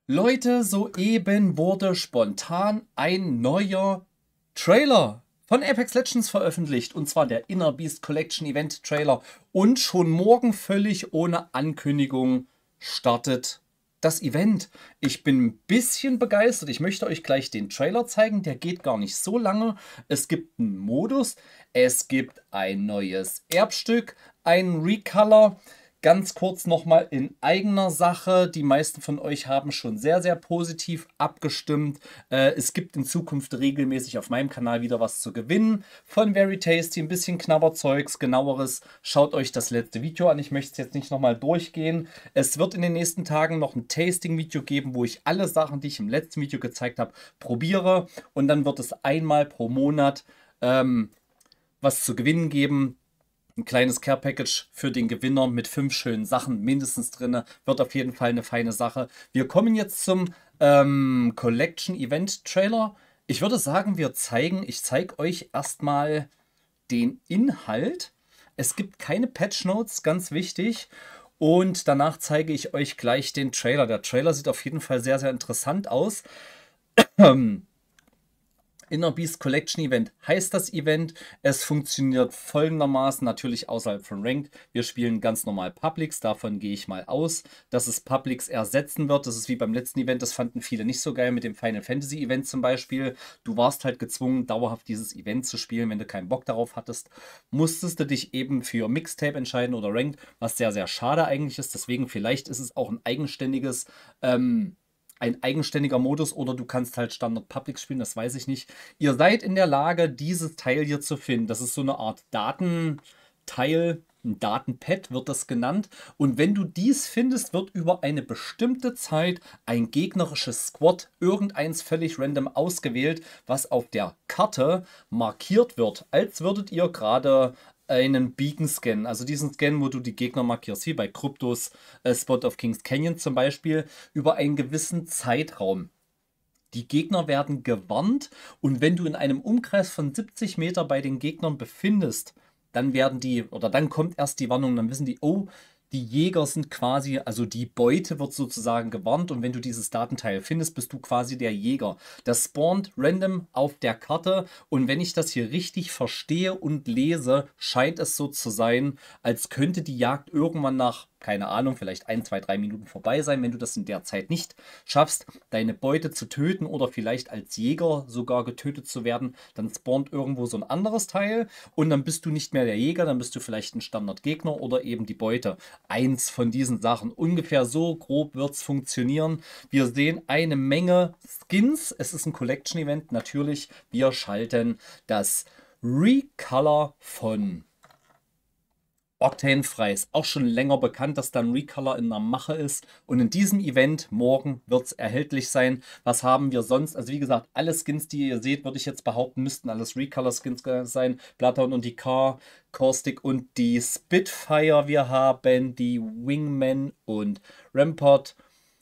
Leute, soeben wurde spontan ein neuer Trailer von Apex Legends veröffentlicht. Und zwar der Inner Beast Collection Event Trailer. Und schon morgen völlig ohne Ankündigung startet das Event. Ich bin ein bisschen begeistert. Ich möchte euch gleich den Trailer zeigen. Der geht gar nicht so lange. Es gibt einen Modus. Es gibt ein neues Erbstück, einen Recolor. Ganz kurz nochmal in eigener Sache. Die meisten von euch haben schon sehr, sehr positiv abgestimmt. Es gibt in Zukunft regelmäßig auf meinem Kanal wieder was zu gewinnen. Von Very Tasty, ein bisschen Knabberzeugs, genaueres. Schaut euch das letzte Video an. Ich möchte es jetzt nicht nochmal durchgehen. Es wird in den nächsten Tagen noch ein Tasting-Video geben, wo ich alle Sachen, die ich im letzten Video gezeigt habe, probiere. Und dann wird es einmal pro Monat was zu gewinnen geben. Ein kleines Care Package für den Gewinner mit 5 schönen Sachen mindestens drin. Wird auf jeden Fall eine feine Sache. Wir kommen jetzt zum Collection Event Trailer. Ich würde sagen, ich zeige euch erstmal den Inhalt. Es gibt keine Patch Notes, ganz wichtig. Und danach zeige ich euch gleich den Trailer. Der Trailer sieht auf jeden Fall sehr, sehr interessant aus. Inner Beast Collection Event heißt das Event. Es funktioniert folgendermaßen, natürlich außerhalb von Ranked. Wir spielen ganz normal Publics, davon gehe ich mal aus, dass es Publics ersetzen wird. Das ist wie beim letzten Event, das fanden viele nicht so geil mit dem Final Fantasy Event zum Beispiel. Du warst halt gezwungen, dauerhaft dieses Event zu spielen, wenn du keinen Bock darauf hattest. Musstest du dich eben für Mixtape entscheiden oder Ranked, was sehr, sehr schade eigentlich ist. Deswegen vielleicht ist es auch ein eigenständiger Modus oder du kannst halt Standard Public spielen, das weiß ich nicht. Ihr seid in der Lage, dieses Teil hier zu finden. Das ist so eine Art Datenteil, ein Datenpad wird das genannt. Und wenn du dies findest, wird über eine bestimmte Zeit ein gegnerisches Squad, irgendeins völlig random ausgewählt, was auf der Karte markiert wird, als würdet ihr gerade einen Beacon scannen, also diesen Scan, wo du die Gegner markierst, wie bei Kryptos Spot of Kings Canyon zum Beispiel, über einen gewissen Zeitraum. Die Gegner werden gewarnt und wenn du in einem Umkreis von 70 Meter bei den Gegnern befindest, dann kommt erst die Warnung, dann wissen die, oh, die Jäger sind quasi, also die Beute wird sozusagen gewarnt und wenn du dieses Datenteil findest, bist du quasi der Jäger. Das spawnt random auf der Karte und wenn ich das hier richtig verstehe und lese, scheint es so zu sein, als könnte die Jagd irgendwann nach, keine Ahnung, vielleicht 1, 2, 3 Minuten vorbei sein, wenn du das in der Zeit nicht schaffst, deine Beute zu töten oder vielleicht als Jäger sogar getötet zu werden, dann spawnt irgendwo so ein anderes Teil und dann bist du nicht mehr der Jäger, dann bist du vielleicht ein Standardgegner oder eben die Beute. Eins von diesen Sachen. Ungefähr so grob wird es funktionieren. Wir sehen eine Menge Skins. Es ist ein Collection-Event natürlich. Wir schalten das Recolor von Octane frei. Ist auch schon länger bekannt, dass da ein Recolor in der Mache ist. Und in diesem Event morgen wird es erhältlich sein. Was haben wir sonst? Also wie gesagt, alle Skins, die ihr seht, würde ich jetzt behaupten, müssten alles Recolor-Skins sein. Bloodhound und die Caustic und die Spitfire. Wir haben die Wingman und Rampart,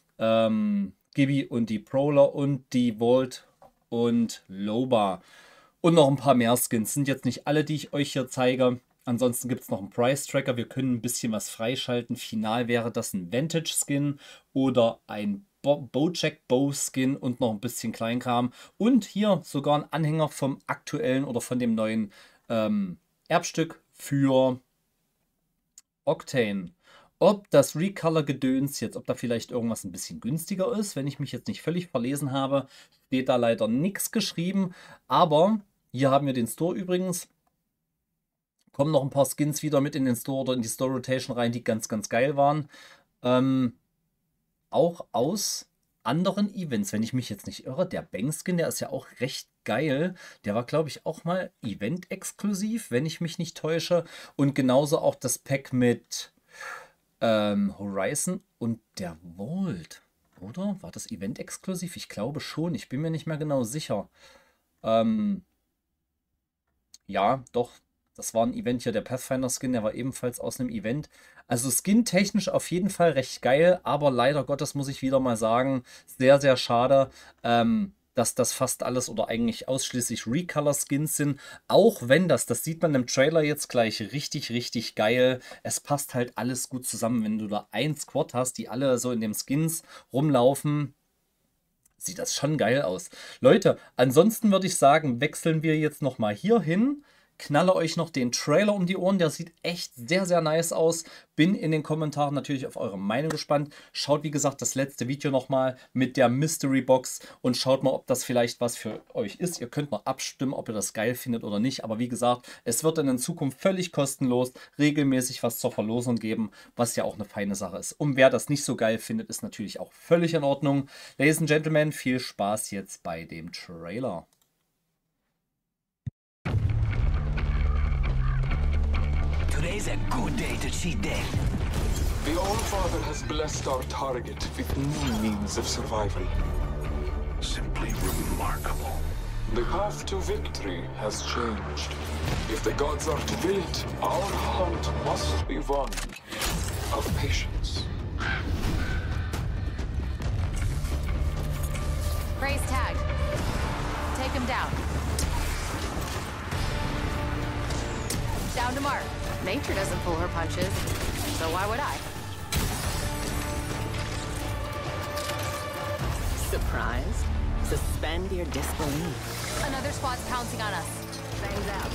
Gibby und die Prowler und die Volt und Loba. Und noch ein paar mehr Skins. Sind jetzt nicht alle, die ich euch hier zeige. Ansonsten gibt es noch einen Price-Tracker. Wir können ein bisschen was freischalten. Final wäre das ein Vantage-Skin oder ein Bojack Bow-Skin und noch ein bisschen Kleinkram. Und hier sogar ein Anhänger vom aktuellen oder von dem neuen Erbstück für Octane. Ob das Recolor-Gedöns jetzt, ob da vielleicht irgendwas ein bisschen günstiger ist, wenn ich mich jetzt nicht völlig verlesen habe, steht da leider nichts geschrieben. Aber hier haben wir den Store übrigens. Kommen noch ein paar Skins wieder mit in den Store oder in die Store Rotation rein, die ganz, ganz geil waren. Auch aus anderen Events, wenn ich mich jetzt nicht irre. Der Bang-Skin, der ist ja auch recht geil. Der war, glaube ich, auch mal Event-exklusiv, wenn ich mich nicht täusche. Und genauso auch das Pack mit Horizon und der Vault. Oder? War das Event-exklusiv? Ich glaube schon. Ich bin mir nicht mehr genau sicher. Ja, doch. Das war ein Event hier, der Pathfinder-Skin, der war ebenfalls aus einem Event. Also skin-technisch auf jeden Fall recht geil, aber leider Gottes muss ich wieder mal sagen, sehr, sehr schade, dass das fast alles oder eigentlich ausschließlich Recolor-Skins sind. Auch wenn das sieht man im Trailer jetzt gleich richtig, richtig geil. Es passt halt alles gut zusammen, wenn du da ein Squad hast, die alle so in dem Skins rumlaufen. sieht das schon geil aus. Leute, ansonsten würde ich sagen, wechseln wir jetzt nochmal hier hin. Knalle euch noch den Trailer um die Ohren, der sieht echt sehr, sehr nice aus. Bin in den Kommentaren natürlich auf eure Meinung gespannt. Schaut, wie gesagt, das letzte Video nochmal mit der Mystery Box und schaut mal, ob das vielleicht was für euch ist. Ihr könnt noch abstimmen, ob ihr das geil findet oder nicht. Aber wie gesagt, es wird in Zukunft völlig kostenlos regelmäßig was zur Verlosung geben, was ja auch eine feine Sache ist. Und wer das nicht so geil findet, ist natürlich auch völlig in Ordnung. Ladies and Gentlemen, viel Spaß jetzt bei dem Trailer. Today's a good day to cheat death. The All-Father has blessed our target with new means of survival. Simply remarkable. The path to victory has changed. If the gods are to will it, our hunt must be one of patience. Praise tag. Take him down. Down to Mark. Nature doesn't pull her punches, so why would I? Surprised? Suspend your disbelief. Another squad's pouncing on us. Bangs out.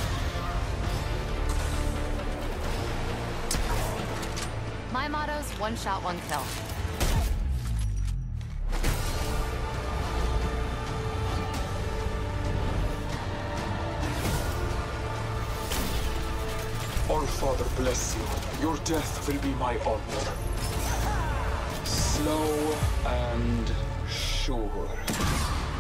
My motto's one shot, one kill. All-Father bless you. Your death will be my honor. Slow and sure.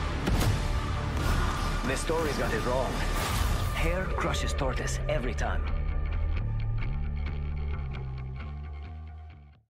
The story's got it wrong. Hare crushes tortoise every time.